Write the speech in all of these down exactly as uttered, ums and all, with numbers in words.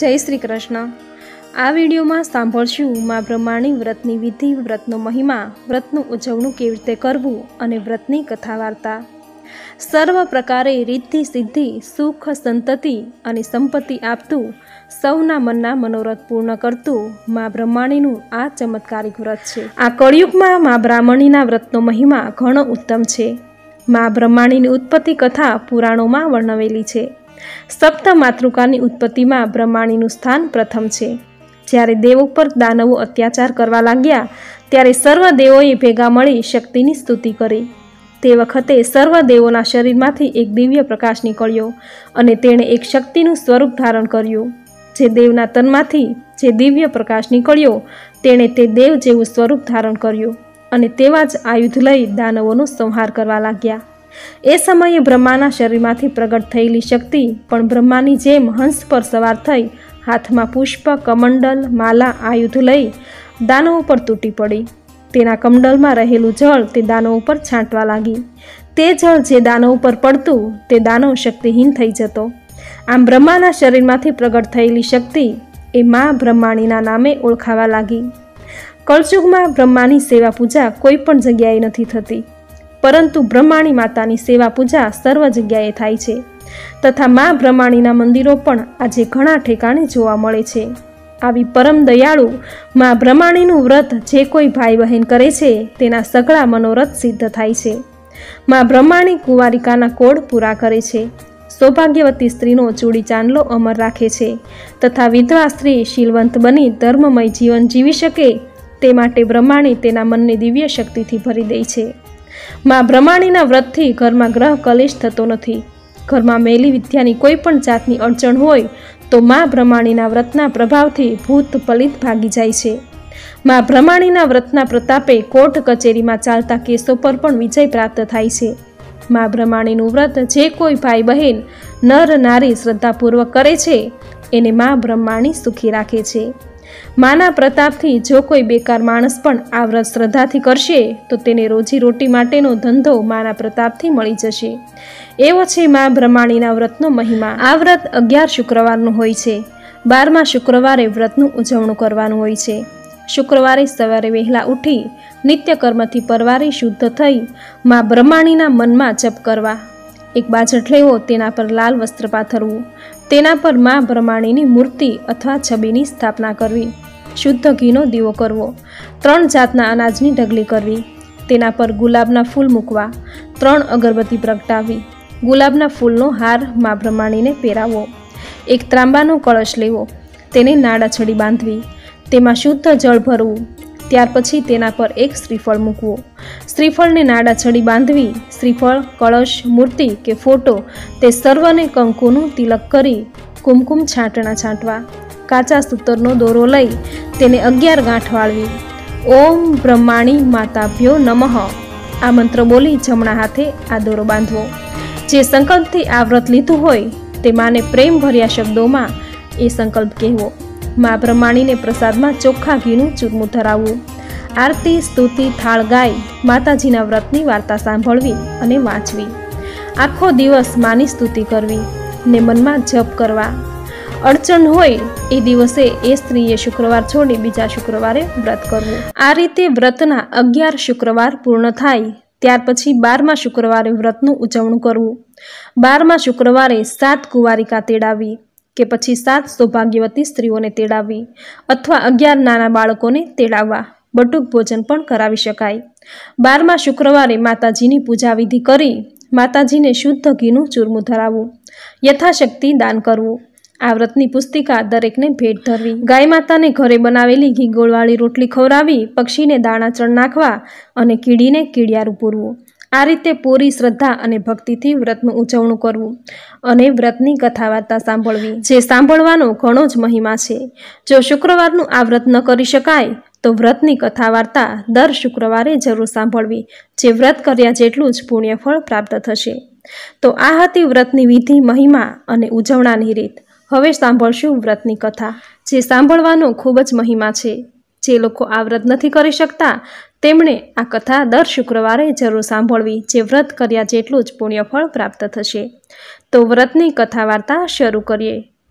जय श्री कृष्ण। आ विडियो में सांभळशुं मां ब्रह्माणी व्रतनी विधि, व्रतनो महिमा, व्रतनुं उजवणुं केवी रीते करवुं अने व्रतनी कथा वार्ता। सर्व प्रकारे रिद्धि सिद्धि, सुख, संतति अने संपत्ति आपतुं, सौना मनना मनोरथ पूर्ण करतुं मां ब्रह्माणीनुं आ चमत्कारिक व्रत छे। आ कळियुगमां मां ब्राह्मणीना व्रतनो महिमा घणो उत्तम छे। मां ब्रह्माणीनी उत्पत्ति कथा पुराणोमां वर्णवेली छे। सप्त मातृकानी उत्पत्ति में ब्रह्माणीनु स्थान प्रथम छे। ज्यारे देवो पर दानवो अत्याचार करवा लाग्या त्यारे सर्व देवोए भेगा मळी शक्तिनी स्तुति करी। ते वखते सर्व देवोना शरीरमांथी एक दिव्य प्रकाश निकळ्यो अने तेणे एक शक्तिनुं स्वरूप धारण कर्युं। जे देवना तनमांथी जे दिव्य प्रकाश निकळ्यो तेणे ते देव जेवुं स्वरूप धारण कर्युं अने तेवा ज आयुध लई दानवोनो संहार करवा लाग्या। ए समये ब्रह्माना शरीरमांथी प्रगट थयेली शक्ति पण ब्रह्मानी जेम हंस पर सवार थई हाथमां पुष्प, कमंडल, माला, आयुध लई दानवो पर तूटी पड़ी। तेना कमंडलमां रहेलुं जळ ते दानवो पर छांटवा लागी। ते जळ जे दानवो पर पड़तुं ते दानव शक्तिहीन थई जतो। आम ब्रह्माना शरीरमांथी प्रगट थयेली शक्ति ए मां ब्रह्माणीना नामे ओळखावा लागी। कळजुगमां ब्रह्मानी सेवा पूजा कोई पण जग्याए नथी थती, परंतु ब्रह्माणी मातानी सेवा पूजा सर्व जग्याए थाय छे तथा मां ब्रह्माणीना मंदिरो पण आजे घणा ठेकाणे जोवा मळे छे। आवी परम दयाळु मां ब्रह्माणीनुं व्रत जे कोई भाई बहन करे छे तेना सगळा मनोरथ सिद्ध थाय छे। मां ब्रह्माणी कुंवारिकाना कोड पूरा करे छे। सौभाग्यवती स्त्रीनो चूड़ी चांदलो अमर राखे छे तथा विधवा स्त्री शीलवंत बनी धर्ममय जीवन जीवी शके ते माटे ब्रह्माणी तेना मनने दिव्य शक्तिथी भरी दे छे। मां ब्रह्माणीना व्रतथी घरमां ग्रह कलेश थतो नथी। घरमां मेली विद्यानी कोई पण जातनी अड़चण होय तो मां ब्रह्माणीना व्रतना प्रभावथी भूत पलित भागी जाय छे। मां ब्रह्माणीना व्रतना प्रतापे कोर्ट कचेरीमां चालता केसो पर पण विजय प्राप्त थाय छे। मां ब्रह्माणीनुं व्रत जे कोई भाई बहन नर नारी श्रद्धापूर्वक करे छे एने मां ब्रह्माणी सुखी राखे छे। माना प्रतापथी जो कोई बेकार माणस पण आ व्रत श्रद्धाथी करशे तो तेने रोजी रोटी माटेनो धंधो माना प्रतापथी मळी जशे। एवो छे मां ब्रह्माणीना व्रतनो महिमा। आ व्रत अगियार शुक्रवारनुं होय छे। बारमा शुक्रवारे व्रतनुं उजवणुं करवानुं होय छे। शुक्रवारे सवारे वहेला उठी नित्य कर्मथी परवारी शुद्ध थई मां ब्रह्माणीना मनमा जप करवा। एक बाजट लेवो तेना पर लाल वस्त्र पाथरवुं। तेना पर मां ब्रह्माणीनी मूर्ति अथवा छबीनी स्थापना करवी। शुद्ध घीनो दीवो करवो। त्रण जातना अनाजनी ढगली करवी। तेना पर गुलाबना फूल मूकवा। त्रण अगरबत्ती प्रगटावी। गुलाबना फूलनो हार मां ब्रह्माणीने पेरावो। एक तांबानो कळश लेवो। तेने नाड़ा छड़ी बांधवी। तेमां शुद्ध जळ भरवुं। त्यार पछी तेना पर एक श्रीफळ मूकवो। श्रीफळने नाड़ा छड़ी बांधवी। श्रीफळ, कळश, मूर्ति के फोटो ते सर्वने कंकुનું तिलक करी कुमकुम छांटना छांटवा। काचा सूतरनो दोरो लई तेने अगियार गांठ वाळवी। ओम ब्रह्माणी माताभ्यो नमः आ मंत्र बोली जमणा हाथे आ दोरो बांधवो। जे संकल्पथी आ व्रत लीधुं होय ते माने प्रेम भर्या शब्दोमां ए संकल्प कहेवो। मां ब्रह्माणीने प्रसादमां चोख्खा घीनुं चूरमुं धरावવું। आरती, स्तुति, थाळ गाई माताजीना व्रतनी वार्ता सांभळवी अने वांचवी। आखो दिवस मानी स्तुति करवी ने मनमा जप करवा। अड़चण होय ए दिवसे ए स्त्रीए शुक्रवार छोड़ी बीजा शुक्रवारे व्रत करवुं। आ रीते व्रतना अगियार शुक्रवार पूर्ण थाय त्यार पछी बारमा शुक्रवारे व्रतनुं उजवणुं करवुं। बारमा शुक्रवारे सात कुंवारिका तेड़ावी के पछी सात सौभाग्यवती स्त्रीओने तेड़ावी अथवा अगियार नाना बाळकोने तेड़ाववा। बटुक भोजन पण करावी शकाय। बारमा शुक्रवारे माताजीनी पूजा विधि करी माताजीने शुद्ध घीनुं चूरमुं धरावવું। यथाशक्ति दान करवुं। आ व्रतनी पुस्तिका दरेकने भेट धरवी। गाय माताने घरे बनावेली घी गोळवाળી रोटली खवरावी। पक्षीने दाणा चण नाखवा अने कीડીને કીડિયારું પૂરવું। आ रीते पूरी श्रद्धा अने भक्तिथी व्रतनुं उजवणुं करवुं अने व्रतनी कथा वार्ता सांभळवी जे सांभळवानो घणो ज महिमा छे। जो शुक्रवारनुं आ व्रत न करी शकाय तो व्रतनी कथा वार्ता दर शुक्रवारे जरूर सांभळवी जे व्रत कर्या जेटलुं ज पुण्यफळ प्राप्त थशे। तो आ हती व्रतनी विधि, महिमा अने उजवणानी रीत। हवे सांभळशुं व्रतनी कथा जे सांभळवानो खूब ज महिमा छे। जे लोको आ व्रत नथी करी शकता तेमणे आ कथा दर शुक्रवारे जरूर सांभळवी जे व्रत कर्या जेटलुं ज पुण्यफळ प्राप्त थशे। तो व्रतनी कथा वार्ता शरू करीए।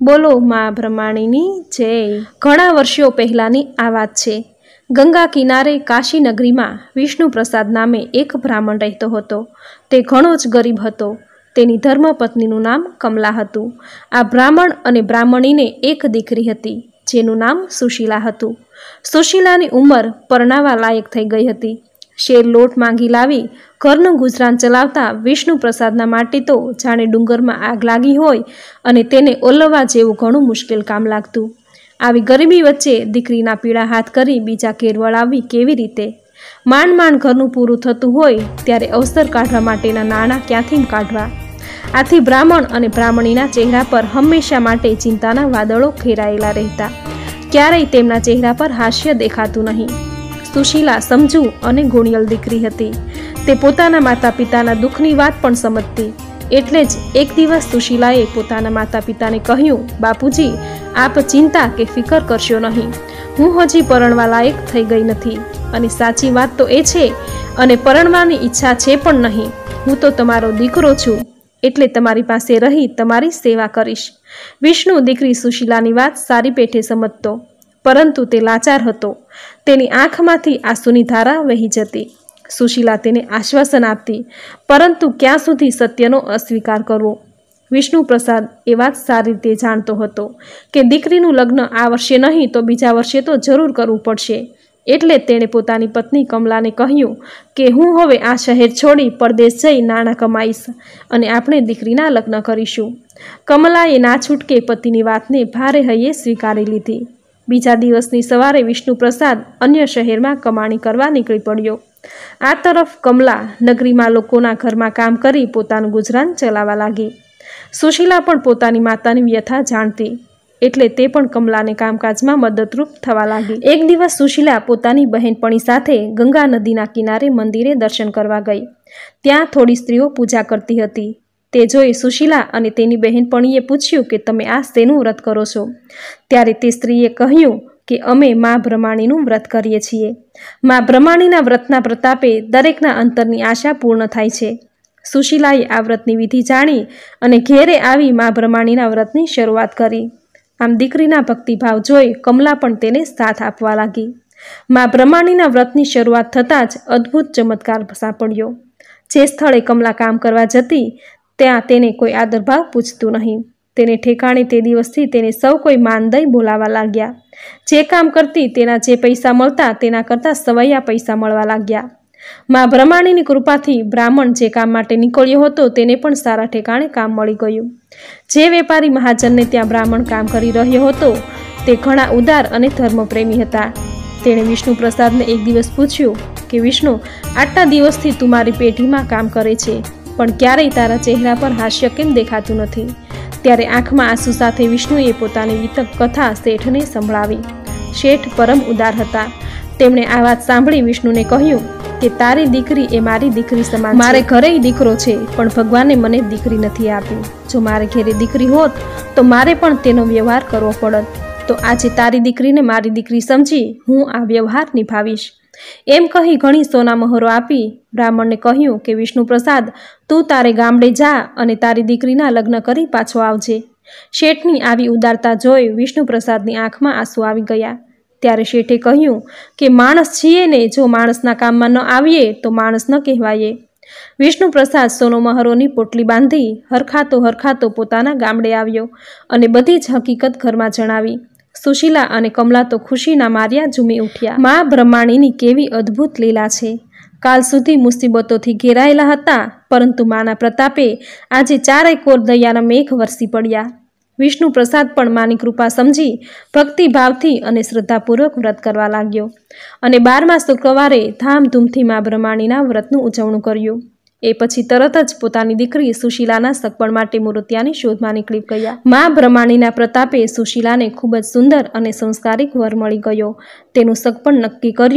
બોલો મા બ્રહ્માણીની જય। ઘણા વર્ષો પહેલાંની આ વાત છે। ગંગા કિનારે કાશી નગરીમાં વિષ્ણુ પ્રસાદ નામે એક બ્રાહ્મણ રહેતો હતો। તે ઘણો જ ગરીબ હતો। તેની ધર્મપત્નીનું નામ કમલા હતું। આ બ્રાહ્મણ અને બ્રાહ્મણીને એક દીકરી હતી જેનું નામ સુશીલા હતું। સુશીલાની ઉંમર પરણાવા લાયક થઈ ગઈ હતી। શેર લોટ માંગી લાવી ઘરનું ગુજરાન ચલાવતા વિષ્ણુ પ્રસાદના માટે તો જાણે ડુંગરમાં આગ લાગી હોય અને તેને ઓલવવા જેવું ઘણું મુશ્કેલ કામ લાગતું। આવી ગરીબી વચ્ચે દીકરીના પીળા હાથ કરી બીજા ઘેર વળાવવી કેવી રીતે? માંડ માંડ ઘરનું પૂરું થતું હોય ત્યારે અવસર કાઢવા માટેના નાણાં ક્યાંથી કાઢવા? આથી બ્રાહ્મણ અને બ્રાહ્મણીના ચહેરા પર હંમેશા માટે ચિંતાના વાદળો ઘેરાયેલા રહેતા। ક્યારેય તેમના ચહેરા પર હાસ્ય દેખાતું નહીં। સુશીલા સમજુ અને ગુણિયલ દીકરી હતી। તે પોતાના માતા પિતાના દુઃખની વાત પણ સમજતી। એટલે જ એક દિવસ સુશીલાએ પોતાના માતા પિતાને કહ્યું, બાપુજી, આપ ચિંતા કે ફિકર કરશો નહીં। હું હજી પરણવા લાયક થઈ ગઈ નથી અને સાચી વાત તો એ છે અને પરણવાની ઈચ્છા છે પણ નહીં। હું તો તમારો દીકરો છું એટલે તમારી પાસે રહી તમારી સેવા કરીશ। વિષ્ણુ દીકરી સુશીલાની વાત સારી પેઠે સમજતો, પરંતુ તે લાચાર હતો। તેની આંખમાંથી આંસુની ધારા વહી જતી। સુશીલા તેને આશ્વાસન આપતી, પરંતુ ક્યાં સુધી સત્યનો અસ્વીકાર કરવો? વિષ્ણુ પ્રસાદ એ વાત સારી રીતે જાણતો હતો કે દીકરીનું લગ્ન આ વર્ષે નહીં તો બીજા વર્ષે તો જરૂર કરવું પડશે। એટલે તેણે પોતાની પત્ની કમલાને કહ્યું કે હું હવે આ શહેર છોડી પરદેશ જઈ નાણાં કમાઈશ અને આપણે દીકરીના લગ્ન કરીશું। કમલાએ ના છૂટકે પતિની વાતને ભારે હૈયે સ્વીકારી લીધી। બીજા દિવસની સવારે વિષ્ણુ પ્રસાદ અન્ય શહેરમાં કમાણી કરવા નીકળી પડ્યો। આ તરફ કમલા નગરીમાં લોકોના ઘરમાં કામ કરી પોતાનું ગુજરાન ચલાવવા લાગી। સુશીલા પણ પોતાની માતાની વ્યથા જાણતી, એટલે તે પણ કમલાને કામકાજમાં મદદરૂપ થવા લાગી। એક દિવસ સુશીલા પોતાની બહેનપણી સાથે ગંગા નદીના કિનારે મંદિરે દર્શન કરવા ગઈ। ત્યાં થોડી સ્ત્રીઓ પૂજા કરતી હતી। તે જોઈ સુશીલા અને તેની બહેનપણીએ પૂછ્યું કે તમે આ શેનું વ્રત કરો છો? ત્યારે તે સ્ત્રીએ કહ્યું કે અમે મા બ્રહ્માણીનું વ્રત કરીએ છીએ। મા બ્રહ્માણીના વ્રતના પ્રતાપે દરેકના અંતરની આશા પૂર્ણ થાય છે। સુશીલાએ આ વ્રતની વિધિ જાણી અને ઘેરે આવી મા બ્રહ્માણીના વ્રતની શરૂઆત કરી। આમ દીકરીના ભક્તિભાવ જોઈ કમલા પણ તેને સાથ આપવા લાગી। મા બ્રહ્માણીના વ્રતની શરૂઆત થતાં જ અદ્ભુત ચમત્કાર સાંપડ્યો। જે સ્થળે કમલા કામ કરવા જતી ત્યાં તેને કોઈ આદરભાવ પૂછતું નહીં। તેને ઠેકાણે તે દિવસથી તેને સૌ કોઈ માન દઈ બોલાવા લાગ્યા। જે કામ કરતી તેના જે પૈસા મળતા તેના કરતાં સવૈયા પૈસા મળવા લાગ્યા। મા બ્રહ્માણીની કૃપાથી બ્રાહ્મણ જે કામ માટે નીકળ્યો હતો તેને પણ સારા ઠેકાણે કામ મળી ગયું। જે વેપારી મહાજનને ત્યાં બ્રાહ્મણ કામ કરી રહ્યો હતો તે ઘણા ઉદાર અને ધર્મપ્રેમી હતા। તેણે વિષ્ણુ પ્રસાદને એક દિવસ પૂછ્યું કે વિષ્ણુ, આટલા દિવસથી તું મારી પેઢીમાં કામ કરે છે પણ ક્યારેય તારા ચહેરા પર હાસ્ય કેમ દેખાતું નથી? ત્યારે આંખમાં આંસુ સાથે વિષ્ણુએ પોતાની વિતક કથા શેઠને સંભળાવી। શેઠ પરમ ઉદાર હતા। તેમણે આ વાત સાંભળી વિષ્ણુને કહ્યું કે તારી દીકરી એ મારી દીકરી સમાન। મારે ઘરે દીકરો છે પણ ભગવાને મને દીકરી નથી આપી। જો મારે ઘરે દીકરી હોત તો મારે પણ તેનો વ્યવહાર કરવો પડત। તો આજે તારી દીકરીને મારી દીકરી સમજી હું આ વ્યવહાર નિભાવીશ। એમ કહી ઘણી સોના મહોરો આપી બ્રાહ્મણને કહ્યું કે વિષ્ણુ પ્રસાદ, તું તારે ગામડે જા અને તારી દીકરીના લગ્ન કરી પાછો આવજે। શેઠની આવી ઉદારતા જોઈ વિષ્ણુ પ્રસાદની આંખમાં આંસુ આવી ગયા। ત્યારે શેઠે કહ્યું કે માણસ છીએ ને, જો માણસના કામમાં ન આવીએ તો માણસ ન કહેવાય। વિષ્ણુ પ્રસાદ સોનો મહોરોની પોટલી બાંધી હરખાતો હરખાતો પોતાના ગામડે આવ્યો અને બધી જ હકીકત ઘરમાં જણાવી। સુશીલા અને કમલા તો ખુશીના માર્યા ઝૂમી ઉઠ્યા। મા બ્રહ્માણીની કેવી અદ્ભુત લીલા છે! કાલ સુધી મુસીબતોથી ઘેરાયેલા હતા, પરંતુ માના પ્રતાપે આજે ચારે કોર દયાના મેઘ વરસી પડ્યા। વિષ્ણુ પ્રસાદ પણ માની કૃપા સમજી ભક્તિભાવથી અને શ્રદ્ધાપૂર્વક વ્રત કરવા લાગ્યો અને બારમા શુક્રવારે ધામધૂમથી મા બ્રહ્માણીના વ્રતનું ઉજવણું કર્યું। એ પછી તરત જ પોતાની દીકરી સુશીલાના સગપણ માટે મૂર્તિયાની શોધમાં નીકળી ગયા। મા બ્રહ્માણીના પ્રતાપે સુશીલાને ખૂબ જ સુંદર અને સંસ્કારિક વર મળી ગયો। તેનું સગપણ નક્કી કર્યું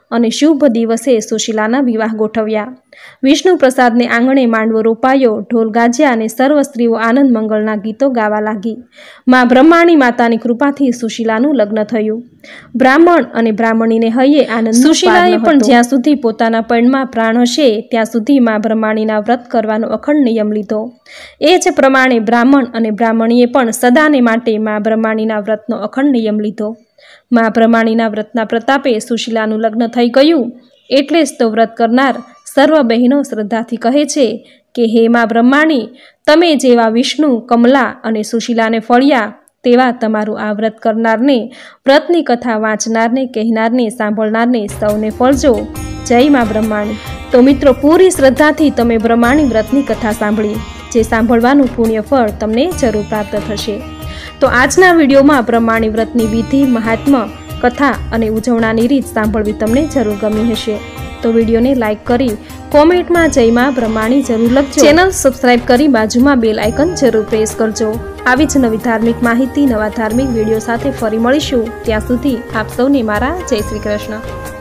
અને શુભ દિવસે સુશીલાના વિવાહ ગોઠવ્યા. વિષ્ણુ પ્રસાદને આંગણે માંડવો રોપાયો, ઢોલ ગાજ્યા અને સર્વ સ્ત્રીઓ આનંદ મંગળના ગીતો ગાવા લાગી. મા બ્રહ્માણી માતાની કૃપાથી સુશીલાનું લગ્ન થયું. બ્રાહ્મણ અને બ્રાહ્મણીને હૈયે આનંદ. સુશીલાએ પણ જ્યાં સુધી પોતાના પૈણમાં પ્રાણ હશે ત્યાં સુધી મા બ્રહ્માણીના વ્રત કરવાનો અખંડ નિયમ લીધો. એ જ પ્રમાણે બ્રાહ્મણ અને બ્રાહ્મણીએ પણ સદાને માટે મા બ્રહ્માણીના વ્રતનો અખંડ નિયમ લીધો. મા બ્રહ્માણીના વ્રતના પ્રતાપે સુશીલાનું લગ્ન થઈ ગયું. એટલે જ તો વ્રત કરનાર સર્વ બહેનો શ્રદ્ધાથી કહે છે કે હે મા બ્રહ્માણી, તમે જેવા વિષ્ણુ, કમલા અને સુશીલાને ફળ્યા તેવા તમારું આ વ્રત કરનારને, વ્રતની કથા વાંચનારને, કહેનારને, સાંભળનારને સૌને ફળજો. જય મા બ્રહ્માણી. તો મિત્રો, પૂરી શ્રદ્ધાથી તમે બ્રહ્માણી વ્રતની કથા સાંભળી, જે સાંભળવાનું પુણ્ય ફળ તમને જરૂર પ્રાપ્ત થશે. તો આજના વિડીયોમાં બ્રહ્માણી વ્રતની વિધિ, મહાત્મ્ય, કથા અને ઉજવણાની રીત સાંભળવી તમને જરૂર ગમી હશે. તો વિડીયોને લાઇક કરી કોમેન્ટમાં જય મા બ્રહ્માણી જરૂર લખજો. ચેનલ સબસ્ક્રાઇબ કરી બાજુમાં બેલ આઇકન જરૂર પ્રેસ કરજો. આવી જ નવી ધાર્મિક માહિતી, નવા ધાર્મિક વિડીયો સાથે ફરી મળીશું. ત્યાં સુધી આપ સૌને મારા જય શ્રી કૃષ્ણ.